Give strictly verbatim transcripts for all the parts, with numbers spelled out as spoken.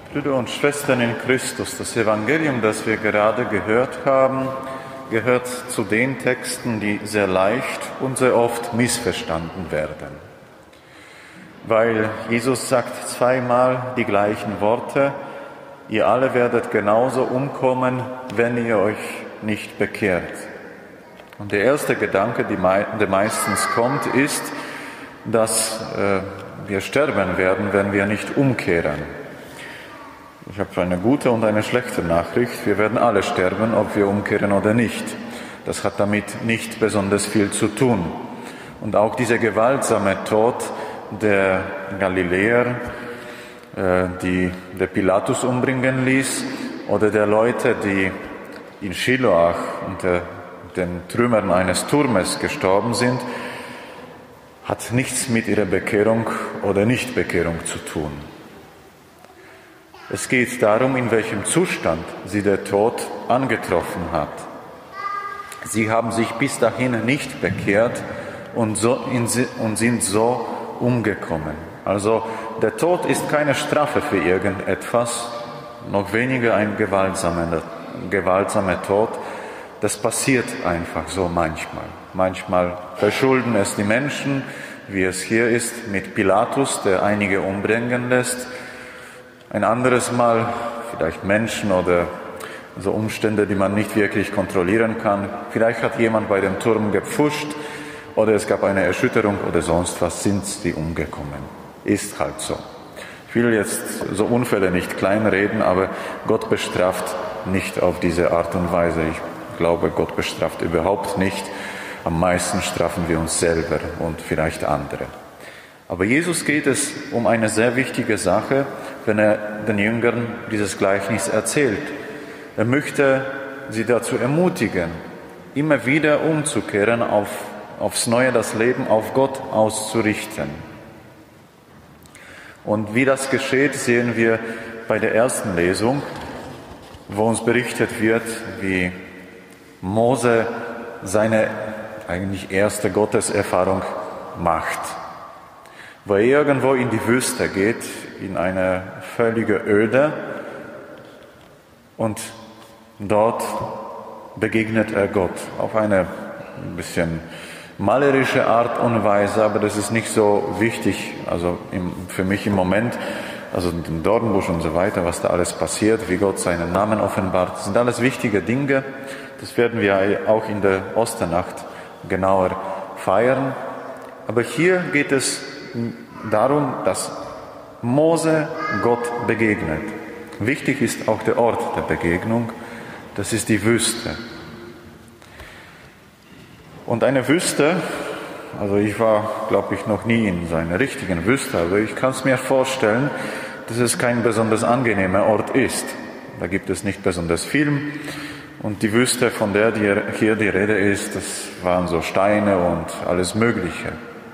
Brüder und Schwestern in Christus, das Evangelium, das wir gerade gehört haben, gehört zu den Texten, die sehr leicht und sehr oft missverstanden werden. Weil Jesus sagt zweimal die gleichen Worte: Ihr alle werdet genauso umkommen, wenn ihr euch nicht bekehrt. Und der erste Gedanke, der meistens kommt, ist, dass äh, wir sterben werden, wenn wir nicht umkehren. Ich habe eine gute und eine schlechte Nachricht. Wir werden alle sterben, ob wir umkehren oder nicht. Das hat damit nicht besonders viel zu tun. Und auch dieser gewaltsame Tod der Galiläer, äh, die der Pilatus umbringen ließ, oder der Leute, die in Schiloach unter den Trümmern eines Turmes gestorben sind, hat nichts mit ihrer Bekehrung oder Nichtbekehrung zu tun. Es geht darum, in welchem Zustand sie der Tod angetroffen hat. Sie haben sich bis dahin nicht bekehrt und, so in, und sind so umgekommen. Also der Tod ist keine Strafe für irgendetwas, noch weniger ein gewaltsamer, gewaltsamer Tod. Das passiert einfach so manchmal. Manchmal verschulden es die Menschen, wie es hier ist mit Pilatus, der einige umbringen lässt. Ein anderes Mal vielleicht Menschen oder so Umstände, die man nicht wirklich kontrollieren kann. Vielleicht hat jemand bei dem Turm gepfuscht oder es gab eine Erschütterung oder sonst was, sind sie umgekommen. Ist halt so. Ich will jetzt so Unfälle nicht kleinreden, aber Gott bestraft nicht auf diese Art und Weise. Ich glaube, Gott bestraft überhaupt nicht. Am meisten strafen wir uns selber und vielleicht andere. Aber Jesus geht es um eine sehr wichtige Sache, wenn er den Jüngern dieses Gleichnis erzählt. Er möchte sie dazu ermutigen, immer wieder umzukehren, auf, aufs Neue das Leben auf Gott auszurichten. Und wie das geschieht, sehen wir bei der ersten Lesung, wo uns berichtet wird, wie Mose seine eigentlich erste Gotteserfahrung macht. Wo er irgendwo in die Wüste geht, in eine völlige Öde, und dort begegnet er Gott auf eine ein bisschen malerische Art und Weise, aber das ist nicht so wichtig, also im, für mich im Moment, also den Dornbusch und so weiter, was da alles passiert, wie Gott seinen Namen offenbart, das sind alles wichtige Dinge. Das werden wir auch in der Osternacht genauer feiern. Aber hier geht es darum, dass Mose Gott begegnet. Wichtig ist auch der Ort der Begegnung, das ist die Wüste. Und eine Wüste, also ich war, glaube ich, noch nie in so einer richtigen Wüste, aber ich kann es mir vorstellen, dass es kein besonders angenehmer Ort ist. Da gibt es nicht besonders viel. Und die Wüste, von der hier die Rede ist, das waren so Steine und alles Mögliche.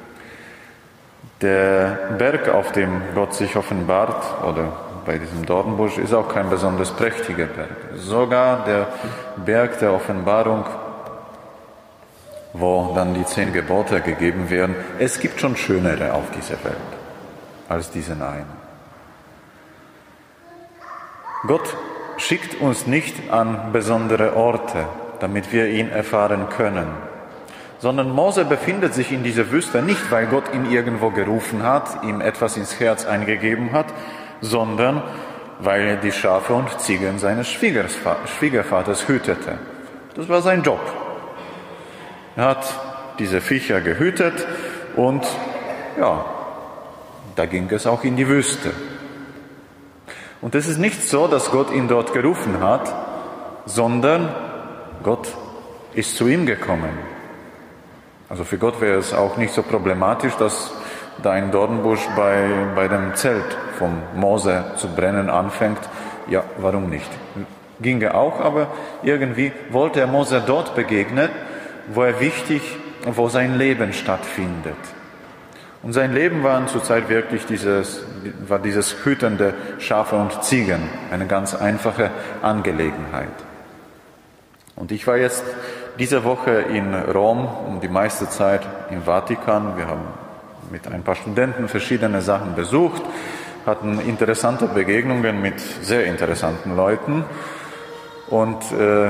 Der Berg, auf dem Gott sich offenbart, oder bei diesem Dornbusch, ist auch kein besonders prächtiger Berg. Sogar der Berg der Offenbarung, wo dann die zehn Gebote gegeben werden, es gibt schon schönere auf dieser Welt als diesen einen. Gott schickt uns nicht an besondere Orte, damit wir ihn erfahren können, sondern Mose befindet sich in dieser Wüste nicht, weil Gott ihn irgendwo gerufen hat, ihm etwas ins Herz eingegeben hat, sondern weil er die Schafe und Ziegen seines Schwiegervaters hütete. Das war sein Job. Er hat diese Viecher gehütet und ja, da ging es auch in die Wüste. Und es ist nicht so, dass Gott ihn dort gerufen hat, sondern Gott ist zu ihm gekommen. Also für Gott wäre es auch nicht so problematisch, dass da ein Dornbusch bei, bei dem Zelt vom Mose zu brennen anfängt. Ja, warum nicht? Ginge auch, aber irgendwie wollte er Mose dort begegnen, wo er wichtig, wo sein Leben stattfindet. Und sein Leben war zurzeit wirklich dieses, war dieses Hüten der Schafe und Ziegen, eine ganz einfache Angelegenheit. Und ich war jetzt diese Woche in Rom und die meiste Zeit im Vatikan. Wir haben mit ein paar Studenten verschiedene Sachen besucht. hatten interessante Begegnungen mit sehr interessanten Leuten und äh,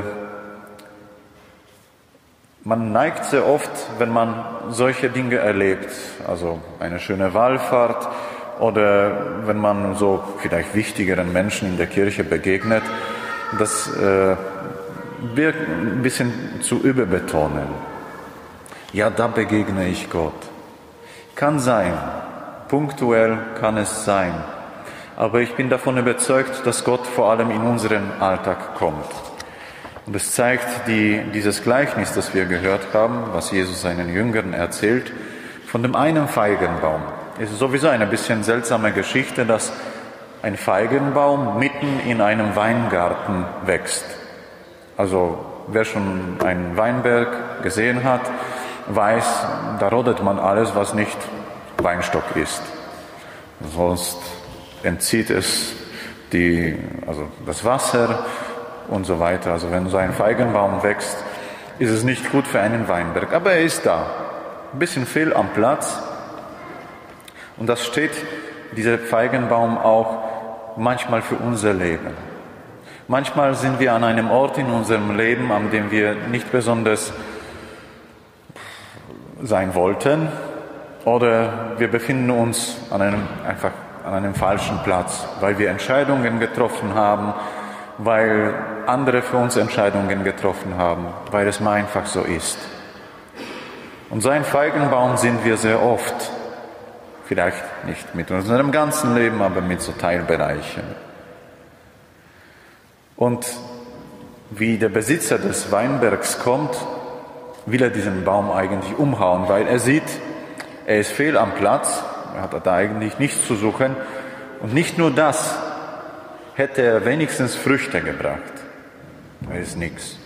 man neigt sehr oft, wenn man solche Dinge erlebt, also eine schöne Wallfahrt oder wenn man so vielleicht wichtigeren Menschen in der Kirche begegnet, das äh, wird ein bisschen zu überbetonen. Ja, da begegne ich Gott. Kann sein, punktuell kann es sein, aber ich bin davon überzeugt, dass Gott vor allem in unseren Alltag kommt. Und es zeigt die, dieses Gleichnis, das wir gehört haben, was Jesus seinen Jüngern erzählt, von dem einen Feigenbaum. Es ist sowieso eine bisschen seltsame Geschichte, dass ein Feigenbaum mitten in einem Weingarten wächst. Also wer schon einen Weinberg gesehen hat, weiß, da rodet man alles, was nicht Weinstock ist. Sonst entzieht es die, also das Wasser und so weiter. Also wenn so ein Feigenbaum wächst, ist es nicht gut für einen Weinberg. Aber er ist da. Ein bisschen fehl am Platz. Und das steht, dieser Feigenbaum, auch manchmal für unser Leben. Manchmal sind wir an einem Ort in unserem Leben, an dem wir nicht besonders sein wollten. Oder wir befinden uns an einem, einfach an einem falschen Platz, weil wir Entscheidungen getroffen haben, weil andere für uns Entscheidungen getroffen haben, weil es mal einfach so ist. Und so ein Feigenbaum sind wir sehr oft, vielleicht nicht mit unserem ganzen Leben, aber mit so Teilbereichen. Und wie der Besitzer des Weinbergs kommt, will er diesen Baum eigentlich umhauen, weil er sieht, er ist fehl am Platz, er hat da eigentlich nichts zu suchen. Und nicht nur das, hätte er wenigstens Früchte gebracht. Da ist nichts.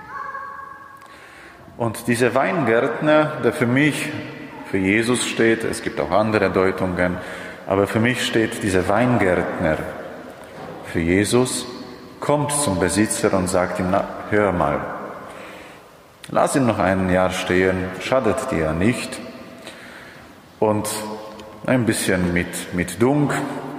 Und dieser Weingärtner, der für mich, für Jesus steht, es gibt auch andere Deutungen, aber für mich steht dieser Weingärtner für Jesus, kommt zum Besitzer und sagt ihm, na, hör mal, lass ihn noch ein Jahr stehen, schadet dir nicht. Und ein bisschen mit, mit Dunk,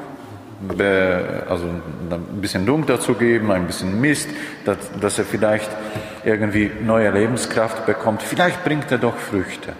also ein bisschen Dunk dazu geben, ein bisschen Mist, dass, dass er vielleicht irgendwie neue Lebenskraft bekommt. Vielleicht bringt er doch Früchte.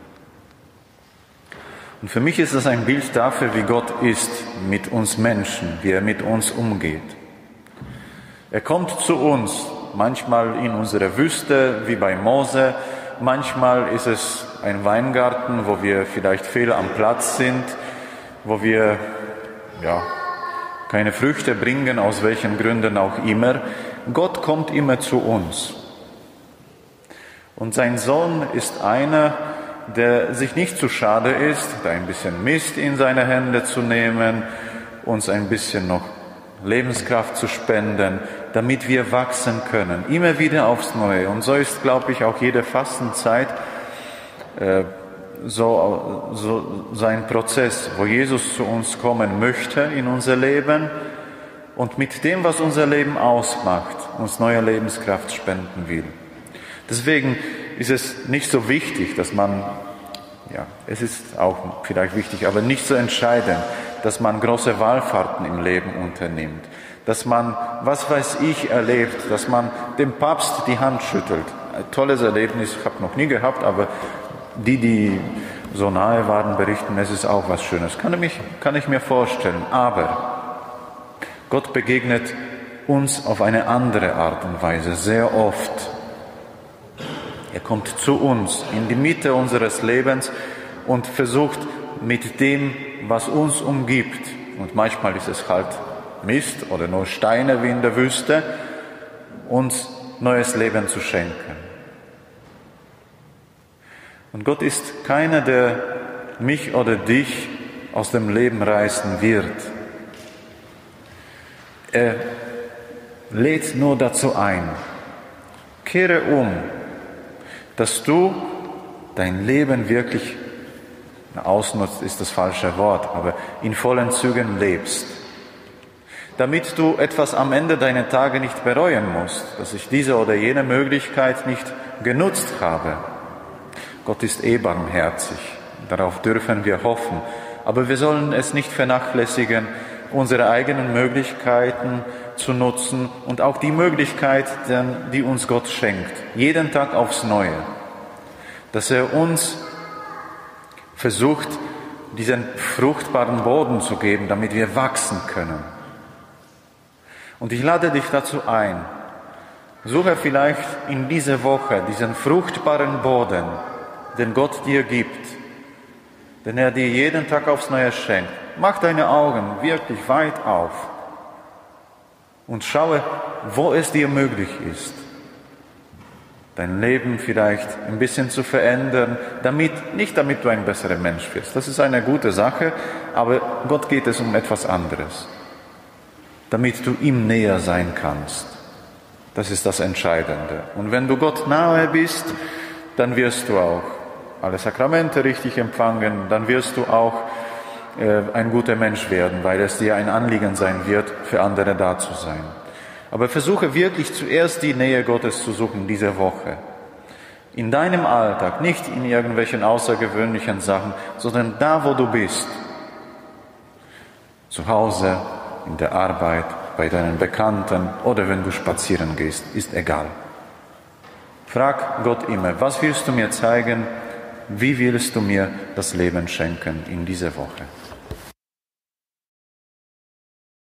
Und für mich ist das ein Bild dafür, wie Gott ist mit uns Menschen, wie er mit uns umgeht. Er kommt zu uns, manchmal in unsere Wüste, wie bei Mose, manchmal ist es ein Weingarten, wo wir vielleicht fehl am Platz sind, wo wir ja, keine Früchte bringen, aus welchen Gründen auch immer. Gott kommt immer zu uns. Und sein Sohn ist einer, der sich nicht zu schade ist, da ein bisschen Mist in seine Hände zu nehmen, uns ein bisschen noch Lebenskraft zu spenden, damit wir wachsen können, immer wieder aufs Neue. Und so ist, glaube ich, auch jede Fastenzeit äh, so, so sein Prozess, wo Jesus zu uns kommen möchte in unser Leben und mit dem, was unser Leben ausmacht, uns neue Lebenskraft spenden will. Deswegen ist es nicht so wichtig, dass man, ja, es ist auch vielleicht wichtig, aber nicht so entscheidend, dass man große Wallfahrten im Leben unternimmt, dass man, was weiß ich, erlebt, dass man dem Papst die Hand schüttelt. Ein tolles Erlebnis, ich habe noch nie gehabt, aber die, die so nahe waren, berichten, es ist auch was Schönes. Kann ich, kann ich mir vorstellen. Aber Gott begegnet uns auf eine andere Art und Weise, sehr oft. Er kommt zu uns in die Mitte unseres Lebens und versucht mit dem, was uns umgibt, und manchmal ist es halt Mist oder nur Steine wie in der Wüste, uns neues Leben zu schenken. Und Gott ist keiner, der mich oder dich aus dem Leben reißen wird. Er lädt nur dazu ein. Kehre um, dass du dein Leben wirklich, ausnutzt ist das falsche Wort, aber in vollen Zügen lebst. Damit du etwas am Ende deiner Tage nicht bereuen musst, dass ich diese oder jene Möglichkeit nicht genutzt habe. Gott ist eh barmherzig. Darauf dürfen wir hoffen. Aber wir sollen es nicht vernachlässigen, unsere eigenen Möglichkeiten zu nutzen und auch die Möglichkeiten, die uns Gott schenkt, jeden Tag aufs Neue. Dass er uns versucht, diesen fruchtbaren Boden zu geben, damit wir wachsen können. Und ich lade dich dazu ein, suche vielleicht in dieser Woche diesen fruchtbaren Boden, den Gott dir gibt, den er dir jeden Tag aufs Neue schenkt. Mach deine Augen wirklich weit auf und schaue, wo es dir möglich ist, dein Leben vielleicht ein bisschen zu verändern, damit, nicht damit du ein besserer Mensch wirst. Das ist eine gute Sache, aber Gott geht es um etwas anderes. Damit du ihm näher sein kannst. Das ist das Entscheidende. Und wenn du Gott nahe bist, dann wirst du auch alle Sakramente richtig empfangen, dann wirst du auch äh, ein guter Mensch werden, weil es dir ein Anliegen sein wird, für andere da zu sein. Aber versuche wirklich zuerst die Nähe Gottes zu suchen diese Woche. In deinem Alltag, nicht in irgendwelchen außergewöhnlichen Sachen, sondern da, wo du bist. Zu Hause, in der Arbeit, bei deinen Bekannten oder wenn du spazieren gehst, ist egal. Frag Gott immer, was willst du mir zeigen? Wie willst du mir das Leben schenken in dieser Woche?